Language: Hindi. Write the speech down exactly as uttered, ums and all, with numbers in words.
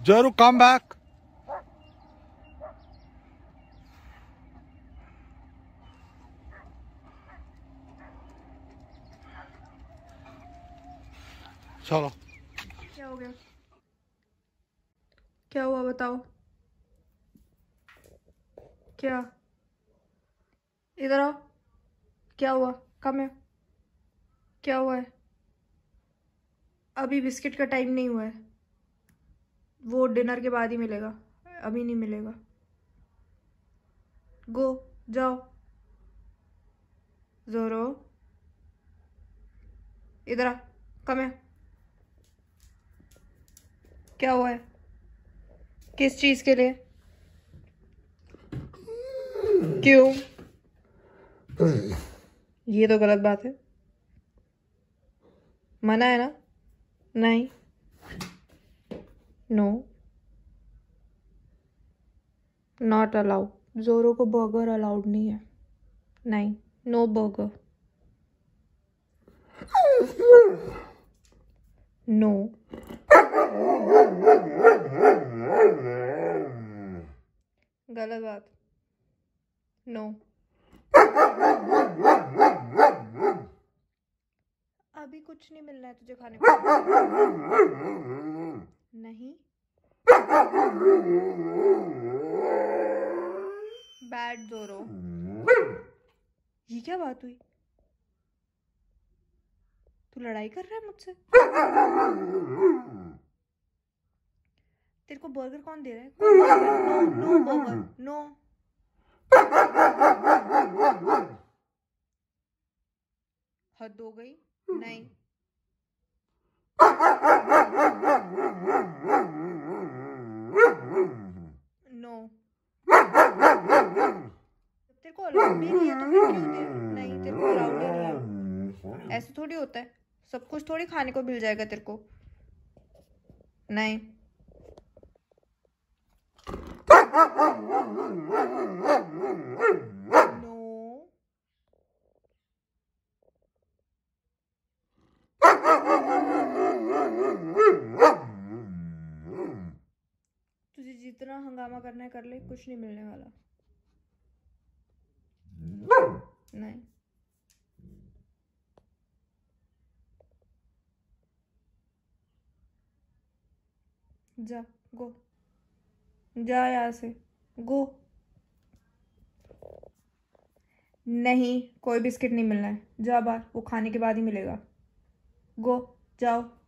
Joru, come back. चलो। क्या हो गया? क्या हुआ बताओ? क्या? इधर आओ। क्या हुआ? कम है। क्या हुआ है? अभी बिस्किट का टाइम नहीं हुआ है, वो डिनर के बाद ही मिलेगा, अभी नहीं मिलेगा। गो, जाओ। जोरो, इधर आ। कम है। क्या हुआ है? किस चीज के लिए? क्यों? ये तो गलत बात है। मना है ना? नहीं। No, not allowed. जोरो को बर्गर अलाउड नहीं है। नहीं, नो बर्गर। नो। गलत बात। नो। अभी कुछ नहीं मिलना है तुझे खाने को। नहीं। बैड जोरो। ये क्या बात हुई? तू लड़ाई कर रहा है मुझसे? तेरे को बर्गर कौन दे रहा है? No, no burger, no. हद हो गई। नहीं। नो। तेरे को अलाउड ही नहीं है तो फिर क्यों दे? नहीं, तेरे को अलाउड ही नहीं है। ऐसे थोड़ी होता है, सब कुछ थोड़ी खाने को मिल जाएगा तेरे को। नहीं। नो। तुझे जितना हंगामा करना है कर ले, कुछ नहीं मिलने वाला। नहीं। जा, गो, जा यहाँ से, गो। नहीं, कोई बिस्किट नहीं मिलना है, जा बाहर, वो खाने के बाद ही मिलेगा। गो, जाओ।